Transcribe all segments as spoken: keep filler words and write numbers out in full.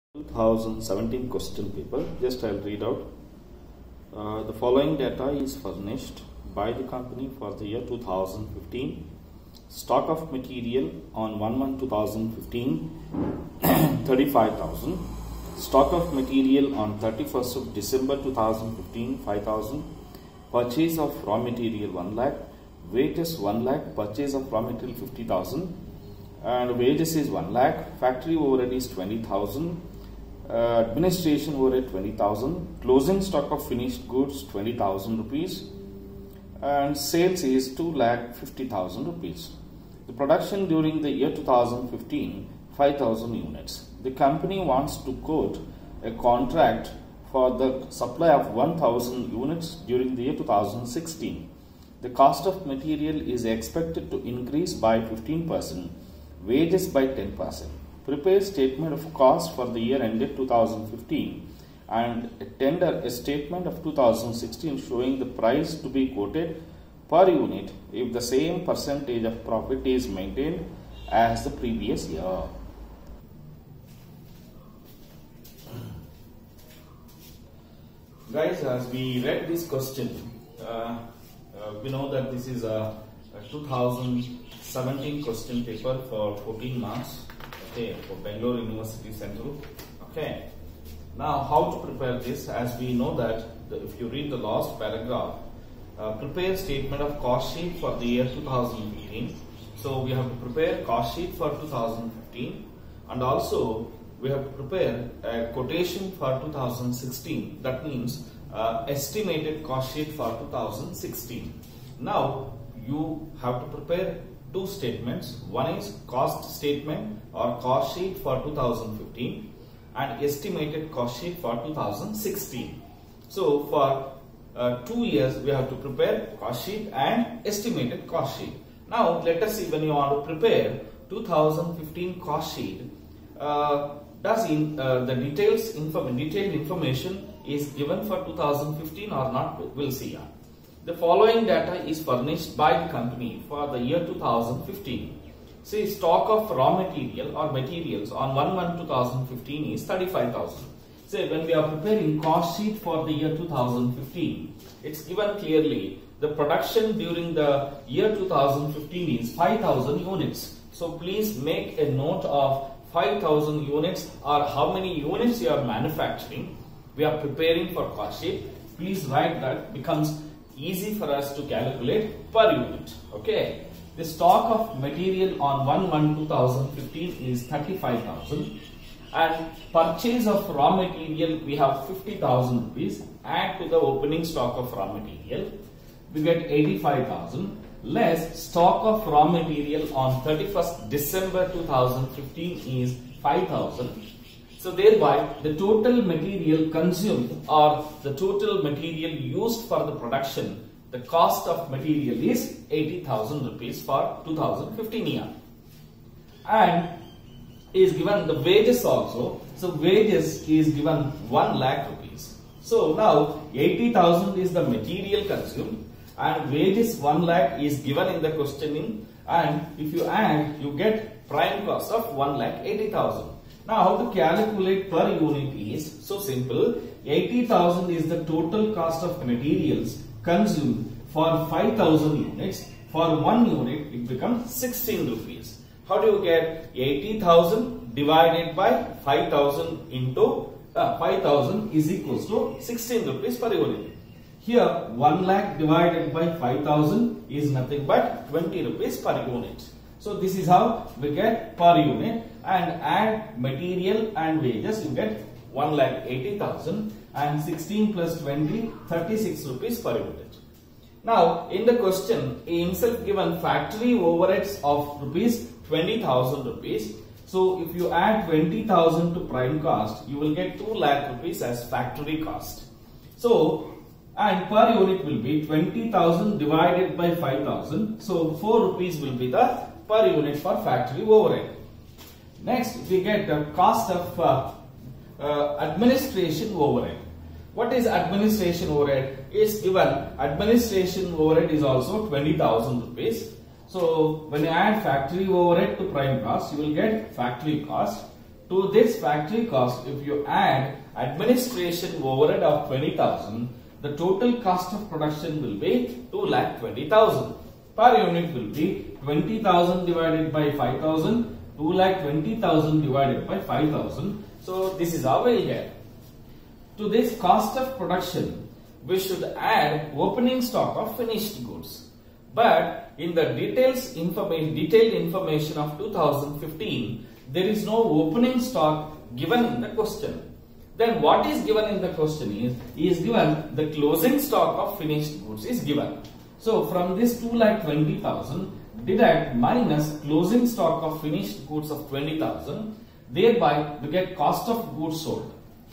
two thousand seventeen question paper. Just I'll read out. Uh, the following data is furnished by the company for the year two thousand fifteen. Stock of material on one one two thousand fifteen thirty-five thousand. Stock of material on thirty-first of December two thousand fifteen five thousand. Purchase of raw material one lakh. Weight is one lakh. Purchase of raw material fifty thousand. And wages is one lakh. Factory overhead is twenty thousand. Uh, administration overhead twenty thousand. Closing stock of finished goods twenty thousand rupees. And sales is two lakh fifty thousand rupees. The production during the year two thousand fifteen five thousand units. The company wants to quote a contract for the supply of one thousand units during the year two thousand sixteen. The cost of material is expected to increase by fifteen percent. Wages by ten percent. Prepare statement of cost for the year ended two thousand fifteen and tender a statement of two thousand sixteen showing the price to be quoted per unit if the same percentage of profit is maintained as the previous year. Guys, as we read this question, uh, uh, we know that this is a, a two thousand seventeen question paper for fourteen marks. Okay, for Bangalore University Central. Okay, now how to prepare this? As we know that the, if you read the last paragraph, uh, prepare statement of cost sheet for the year two thousand fifteen. So we have to prepare cost sheet for two thousand fifteen, and also we have to prepare a quotation for two thousand sixteen. That means uh, estimated cost sheet for two thousand sixteen. Now you have to prepare two statements. One is cost statement or cost sheet for two thousand fifteen and estimated cost sheet for two thousand sixteen. So for uh, two years we have to prepare cost sheet and estimated cost sheet. Now let us see, when you want to prepare two thousand fifteen cost sheet, uh, does in uh, the details inform detailed information is given for two thousand fifteen or not? We'll see. Yeah. The following data is furnished by the company for the year two thousand fifteen. See, stock of raw material or materials on one one two thousand fifteen is thirty-five thousand. Say, when we are preparing cost sheet for the year two thousand fifteen, it's given clearly the production during the year two thousand fifteen is five thousand units. So please make a note of five thousand units, or how many units you are manufacturing. We are preparing for cost sheet. Please write that, becomes easy for us to calculate per unit. Okay, the stock of material on one one two thousand fifteen is thirty-five thousand, and purchase of raw material we have fifty thousand rupees. Add to the opening stock of raw material, we get eighty-five thousand, less stock of raw material on thirty-first December two thousand fifteen is five thousand. So thereby the total material consumed or the total material used for the production, the cost of material is eighty thousand rupees for two thousand fifteen year. And is given the wages also. So wages is given one lakh rupees. So now eighty thousand is the material consumed and wages one lakh is given in the questioning, and if you add, you get prime cost of one lakh eighty thousand. Now how to calculate per unit is so simple. eighty thousand is the total cost of materials consumed for five thousand units. For one unit it becomes sixteen rupees. How do you get eighty thousand divided by five thousand into uh, five thousand is equals to sixteen rupees per unit. Here one lakh divided by five thousand is nothing but twenty rupees per unit. So this is how we get per unit, and add material and wages, you get one lakh eighty thousand, and sixteen plus twenty, thirty-six rupees per unit. Now in the question himself given factory overheads of rupees twenty thousand rupees. So if you add twenty thousand to prime cost, you will get two lakh rupees as factory cost. So and per unit will be twenty thousand divided by five thousand. So four rupees will be the per unit for factory overhead. Next we get the cost of uh, uh, administration overhead. What is administration overhead? Is given administration overhead is also twenty thousand rupees. So when you add factory overhead to prime cost, you will get factory cost. to this factory cost, if you add administration overhead of twenty thousand, the total cost of production will be two lakh twenty thousand. Per unit will be twenty thousand divided by five thousand, two lakh twenty thousand divided by five thousand. So this is how we get. To this cost of production, we should add opening stock of finished goods. But in the details information, detailed information of two thousand fifteen, there is no opening stock given in the question. Then what is given in the question is, is given the closing stock of finished goods is given. So from this two lakh twenty thousand, deduct minus closing stock of finished goods of twenty thousand, thereby we get cost of goods sold.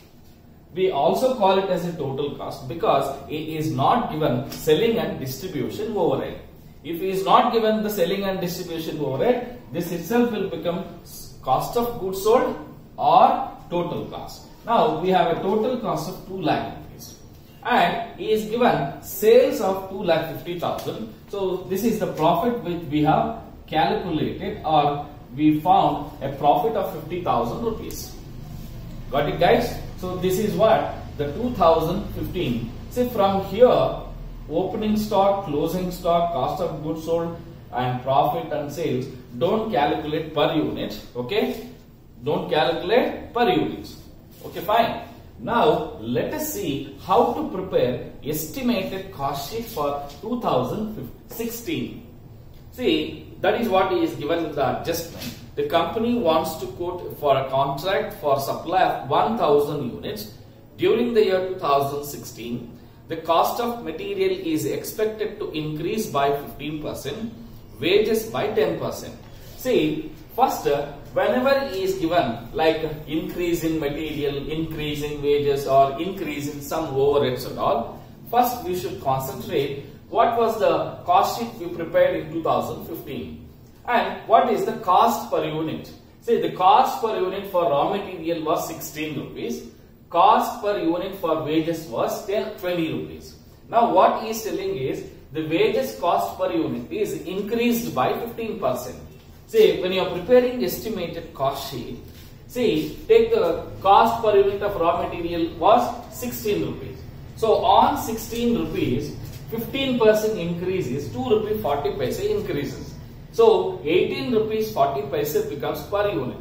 We also call it as a total cost because it is not given selling and distribution overhead. If it is not given the selling and distribution overhead, this itself will become cost of goods sold or total cost. Now we have a total cost of two lakh rupees and he is given sales of two lakh fifty thousand. So this is the profit which we have calculated, or we found a profit of fifty thousand rupees. Got it, guys? So this is what the two thousand fifteen. See, from here, opening stock, closing stock, cost of goods sold and profit and sales, don't calculate per unit. Okay, don't calculate per units. Okay, fine. Now let us see how to prepare estimated cost sheet for two thousand sixteen. See, that is what is given in the adjustment. The company wants to quote for a contract for supply of one thousand units during the year two thousand sixteen. The cost of material is expected to increase by fifteen percent, wages by ten percent. See, first, whenever it is given like increase in material, increase in wages or increase in some overheads and all, first we should concentrate what was the cost sheet we prepared in two thousand fifteen and what is the cost per unit. See, the cost per unit for raw material was sixteen rupees. Cost per unit for wages was twenty rupees. Now what he is telling is the wages cost per unit is increased by fifteen percent. See, when you are preparing estimated cost sheet, see, take the cost per unit of raw material was sixteen rupees. So on sixteen rupees, fifteen percent increase is two rupees forty paise increases. So eighteen rupees forty paise becomes per unit.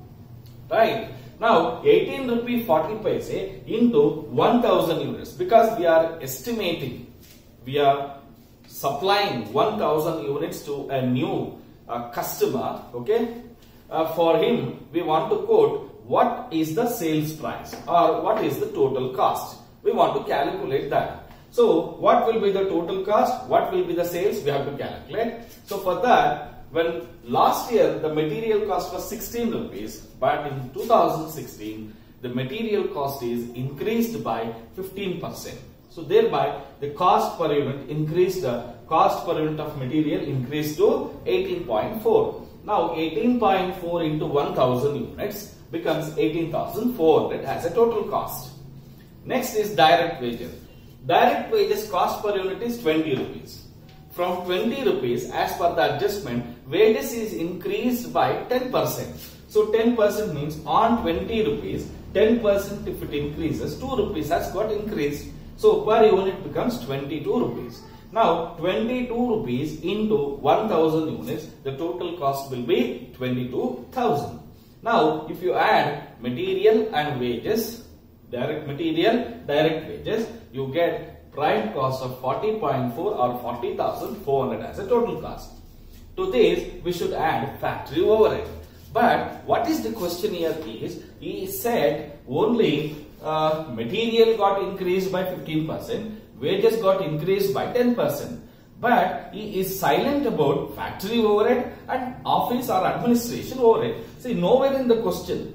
Right? Now eighteen rupees forty paise into one thousand units, because we are estimating, we are supplying one thousand units to a new uh, customer. Okay, uh, for him we want to quote what is the sales price or what is the total cost. We want to calculate that. So what will be the total cost, what will be the sales, we have to calculate. So for that, when last year the material cost was sixteen rupees, but in two thousand sixteen the material cost is increased by fifteen percent. So thereby the cost per unit increased, the cost per unit of material increased to eighteen point four. Now eighteen point four into one thousand units becomes eighteen thousand four hundred as a total cost. Next is direct wages. Direct wages cost per unit is twenty rupees. From twenty rupees, as per the adjustment, wages is increased by ten percent. So ten percent means on twenty rupees, ten percent if it increases, two rupees has got increased. So per unit becomes twenty-two rupees. Now twenty-two rupees into one thousand units, the total cost will be twenty-two thousand. Now if you add material and wages, direct material, direct wages, you get prime cost of forty point four or forty thousand four hundred as a total cost. To this we should add factory overhead. But what is the question here is, he said only uh, material got increased by fifteen percent, wages got increased by ten percent. But he is silent about factory overhead and office or administration overhead. See, nowhere in the question,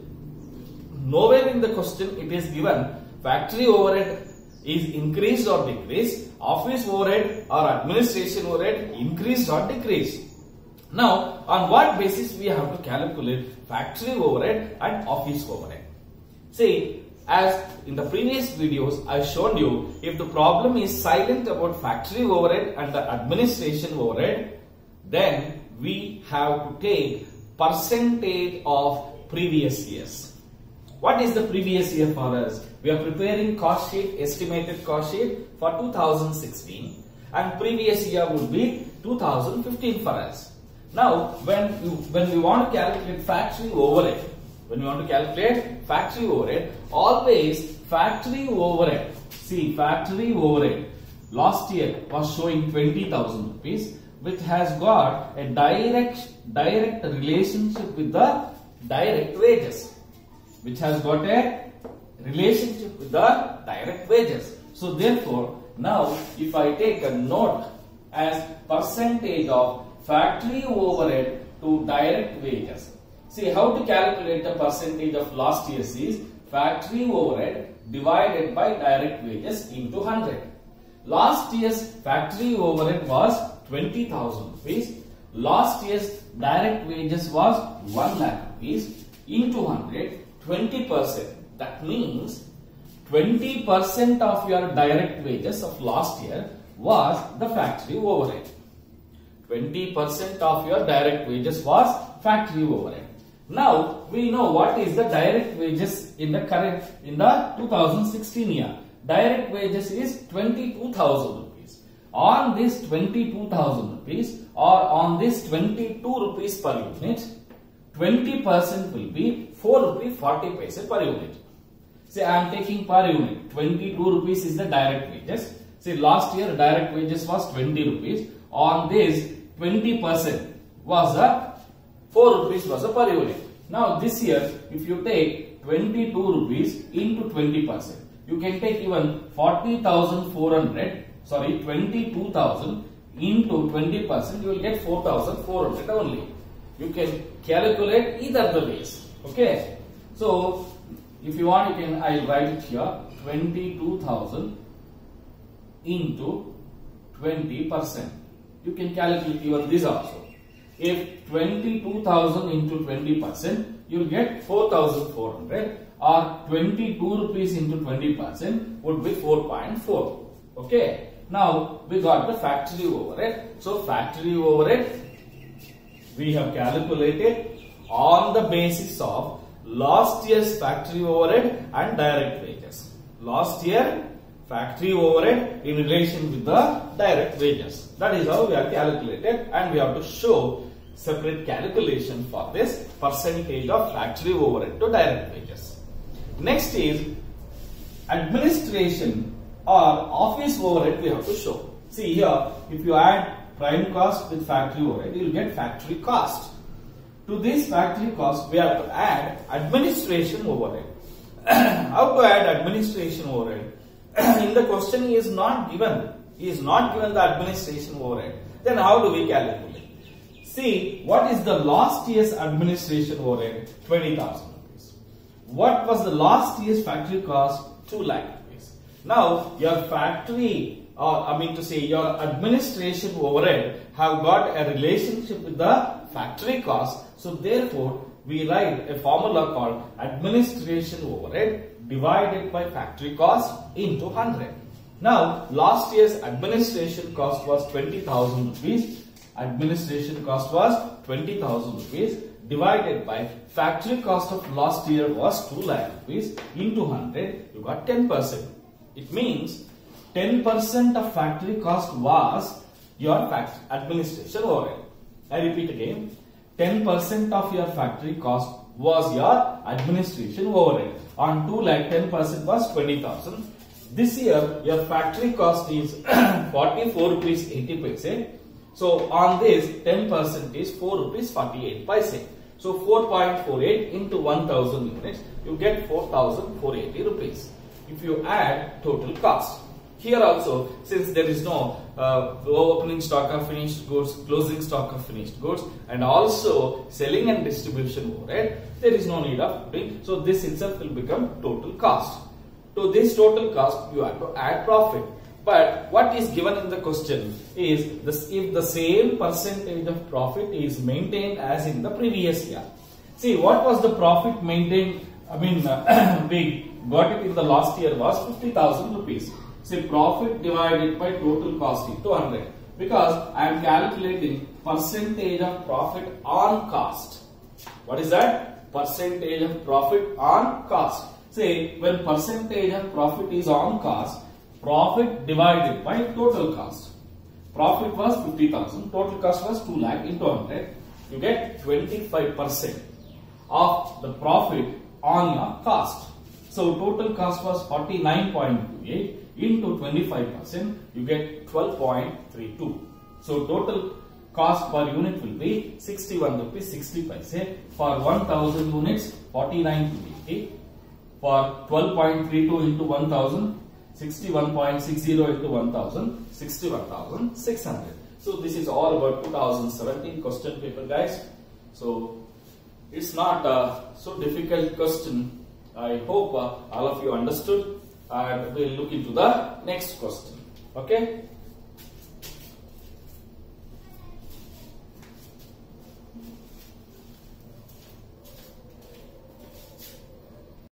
nowhere in the question it is given factory overhead is increased or decreased, office overhead or administration overhead increased or decreased. Now, on what basis we have to calculate factory overhead and office overhead? See, as in the previous videos I showed you, if the problem is silent about factory overhead and the administration overhead, then we have to take percentage of previous years. What is the previous year for us? We are preparing cost sheet, estimated cost sheet for two thousand sixteen, and previous year would be two thousand fifteen for us. Now, when you, when we want to calculate factory overhead, when we want to calculate factory overhead, always factory overhead. See, factory overhead last year was showing twenty thousand rupees, which has got a direct direct relationship with the direct wages. Which has got a relationship with the direct wages. So therefore, now if I take a note as percentage of factory overhead to direct wages. See, how to calculate the percentage of last year's is factory overhead divided by direct wages into one hundred. Last year's factory overhead was twenty thousand rupees. Last year's direct wages was one lakh rupees into one hundred. twenty percent. That means twenty percent of your direct wages of last year was the factory overhead. twenty percent of your direct wages was factory overhead. Now we know what is the direct wages in the current in the two thousand sixteen year. Direct wages is twenty-two thousand rupees. On this twenty-two thousand rupees or on this twenty-two rupees per unit, twenty percent will be four rupees forty paise per unit. Say I am taking per unit. twenty-two rupees is the direct wages. Say last year direct wages was twenty rupees. On this twenty percent was a four rupees was a per unit. Now this year if you take twenty-two rupees into twenty percent, you can take even forty thousand four hundred, sorry twenty-two thousand into twenty percent, you will get four thousand four hundred only. You can calculate either the ways. Okay. So if you want, you can, I'll write it here, twenty-two thousand into twenty percent. You can calculate even this also. If twenty-two thousand into twenty percent, you will get four thousand four hundred, or twenty-two rupees into twenty percent would be four point four. Okay. Now we got the factory overhead. So factory overhead we have calculated on the basis of last year's factory overhead and direct wages. Last year factory overhead in relation with the direct wages. That is how we are calculated, and we have to show separate calculation for this percentage of factory overhead to direct wages. Next is administration or office overhead we have to show. See here, if you add prime cost with factory overhead, you will get factory cost. To this factory cost, we have to add administration overhead. How to add administration overhead? In the question, he is not given. He is not given the administration overhead. Then how do we calculate? See, what is the last year's administration overhead? twenty thousand rupees. What was the last year's factory cost? two lakh rupees. Now, your factory, or I mean to say your administration overhead have got a relationship with the factory cost. So therefore, we write a formula called administration overhead divided by factory cost into one hundred. Now, last year's administration cost was twenty thousand rupees. Administration cost was twenty thousand rupees divided by factory cost of last year was two lakh rupees into one hundred. You got ten percent. It means ten percent of factory cost was your factory administration overhead. I repeat again, ten percent of your factory cost was your administration overhead. On two lakh, ten percent was twenty thousand. This year, your factory cost is forty-four rupees eighty paise. So on this, ten percent is four rupees forty-eight paise. So four point four eight into one thousand units, you get four thousand four hundred eighty rupees. If you add total cost. Here also, since there is no uh, opening stock of finished goods, closing stock of finished goods, and also selling and distribution overhead, there is no need of putting. So this itself will become total cost. To this total cost, you have to add profit. But what is given in the question is this: if the same percentage of profit is maintained as in the previous year. See, what was the profit maintained? I mean, uh, we got it in the last year was fifty thousand rupees. Say profit divided by total cost into one hundred, because I am calculating percentage of profit on cost. What is that? percentage of profit on cost. Say when percentage of profit is on cost, profit divided by total cost. Profit was fifty thousand, total cost was two lakh into one hundred. You get twenty-five percent of the profit on your cost. So total cost was forty-nine point two eight into twenty-five percent, you get twelve point three two. So total cost per unit will be sixty-one rupees sixty paise. For one thousand units, forty-nine to eighty. For twelve point three two into one thousand, sixty-one point six zero into one thousand, sixty-one thousand six hundred. So this is all about two thousand seventeen question paper, guys. So it's not a so difficult question. I hope uh, all of you understood, and we'll look into the next question. Okay.